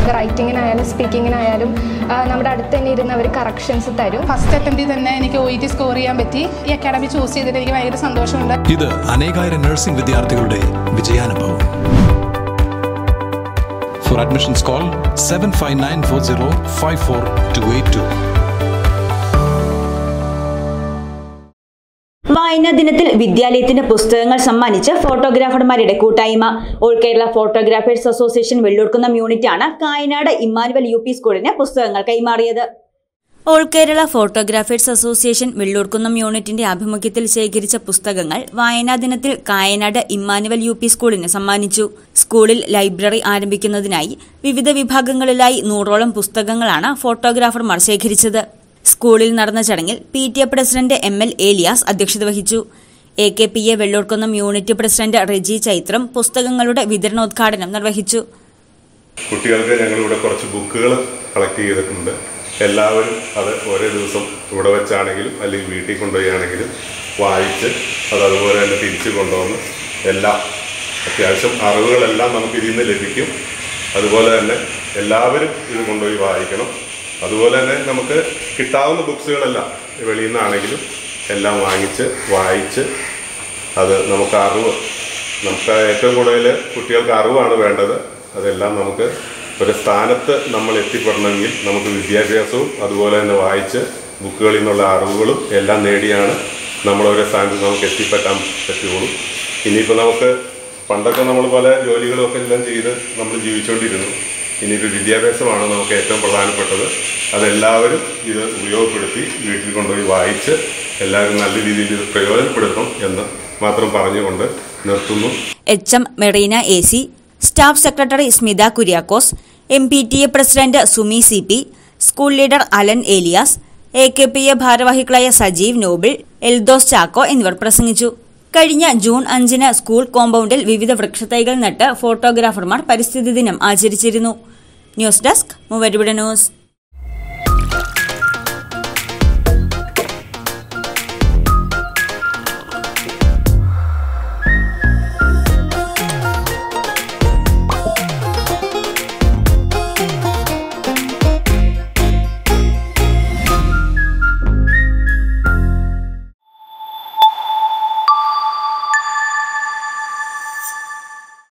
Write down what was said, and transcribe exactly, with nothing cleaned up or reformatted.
നമുക്ക് റൈറ്റിങ്ങിനായാലും സ്പീക്കിങ്ങിനായാലും നമ്മുടെ അടുത്ത് തന്നെ ഇരുന്ന് അവർ കറക്ഷൻസ് തരും. ഫസ്റ്റ് അറ്റംപ്റ്റിൽ തന്നെ എനിക്ക് ഒ ഇ ടി സ്കോർ ചെയ്യാൻ പറ്റി. ഈ അക്കാഡമി ചൂസ് ചെയ്തിട്ട് എനിക്ക് ഭയങ്കര സന്തോഷമുണ്ട്. ഇത് അനേകായിരം നഴ്സിംഗ് വിദ്യാർത്ഥികളുടെ വിജയാനുഭവം. For admissions call seven five nine four zero five four two eight two. വായനാ ദിനത്തിൽ വിദ്യാലയത്തിന് പുസ്തകങ്ങൾ സമ്മാനിച്ച് ഫോട്ടോഗ്രാഫർമാരുടെ കൂട്ടായ്മ. All Kerala photographers association Vellurkunnam യൂണിറ്റാണ് കായനാട് ഇമ്മാനുവൽ യു പി സ്കൂളിന് പുസ്തകങ്ങൾ കൈമാറിയത്. All Kerala photographers association Vellurkunnam യൂണിറ്റിന്റെ ആഭിമുഖ്യത്തിൽ ശേഖരിച്ച പുസ്തകങ്ങൾ വായനാ ദിനത്തിൽ കായനാട് ഇമ്മാനുവൽ യു പി സ്കൂളിന് സമ്മാനിച്ചു. സ്കൂളിൽ ലൈബ്രറി ആരംഭിക്കുന്നതിനായി വിവിധ വിഭാഗങ്ങളിലായി നൂറോളം പുസ്തകങ്ങളാണ് ഫോട്ടോഗ്രാഫർമാർ ശേഖരിച്ചത്. സ്കൂളിൽ നടന്ന ചടങ്ങിൽ P T A president M L Elias അധ്യക്ഷത വഹിച്ചു. A K P A Vellurkunnam unit president Reji Chaithram പുസ്തകങ്ങളുടെ വിതരണോദ്ഘാടനം നിർവഹിച്ചു. കുട്ടികൾക്ക് ഞങ്ങളിവിടെ കുറച്ച് ബുക്കുകൾ കളക്ട് ചെയ്തിട്ടുണ്ട്. എല്ലാവരും അത് ഒരേ ദിവസം ഇവിടെ വെച്ചാണെങ്കിലും അല്ലെങ്കിൽ വീട്ടിൽ കൊണ്ടുപോയാണെങ്കിലും വായിച്ച് അത് അതുപോലെ തന്നെ തിരിച്ചു കൊണ്ടുവന്ന് എല്ലാം അത്യാവശ്യം അറിവുകളെല്ലാം നമുക്ക് ഇതിൽ നിന്ന് ലഭിക്കും. അതുപോലെ തന്നെ എല്ലാവരും ഇത് കൊണ്ടുപോയി വായിക്കണം. അതുപോലെ തന്നെ നമുക്ക് കിട്ടാവുന്ന ബുക്സുകളെല്ലാം വെളിയിൽ നിന്നാണെങ്കിലും എല്ലാം വാങ്ങിച്ച് വായിച്ച് അത് നമുക്ക് അറിവ് നമുക്ക് ഏറ്റവും കൂടുതൽ കുട്ടികൾക്ക് അറിവാണ് വേണ്ടത്. അതെല്ലാം നമുക്ക് ഒരു സ്ഥാനത്ത് നമ്മൾ എത്തിപ്പെടണമെങ്കിൽ നമുക്ക് വിദ്യാഭ്യാസവും അതുപോലെ തന്നെ വായിച്ച് ബുക്കുകളിൽ നിന്നുള്ള അറിവുകളും എല്ലാം നേടിയാണ് നമ്മളൊരു സ്ഥാനത്ത് നമുക്ക് എത്തിപ്പെട്ടാൻ പറ്റുകയുള്ളൂ. ഇനിയിപ്പോൾ നമുക്ക് പണ്ടൊക്കെ നമ്മൾ പല ജോലികളൊക്കെ എല്ലാം ചെയ്ത് നമ്മൾ ജീവിച്ചുകൊണ്ടിരുന്നു. ഇനിയിപ്പോൾ വിദ്യാഭ്യാസമാണ് നമുക്ക് ഏറ്റവും പ്രധാനപ്പെട്ടത്. അതെല്ലാവരും ഇത് ഉപയോഗപ്പെടുത്തി വീട്ടിൽ കൊണ്ടുപോയി വായിച്ച് എല്ലാവരും നല്ല രീതിയിൽ ഇത് പ്രയോജനപ്പെടുത്തണം എന്ന് മാത്രം പറഞ്ഞുകൊണ്ട് നിർത്തുന്നു. H M Merina A C, staff secretary Smitha Kuriakose, M P T A president Sumi C P, school leader Alan Elias, A K P A ഭാരവാഹികളായ സജീവ് നോബിൾ, എൽദോസ് ചാക്കോ എന്നിവർ പ്രസംഗിച്ചു. കഴിഞ്ഞ ജൂൺ അഞ്ചിന് സ്കൂൾ കോമ്പൗണ്ടിൽ വിവിധ വൃക്ഷത്തൈകൾ നട്ട് ഫോട്ടോഗ്രാഫർമാർ പരിസ്ഥിതി ദിനം ആചരിച്ചിരുന്നു. News desk Muvattupuzha news.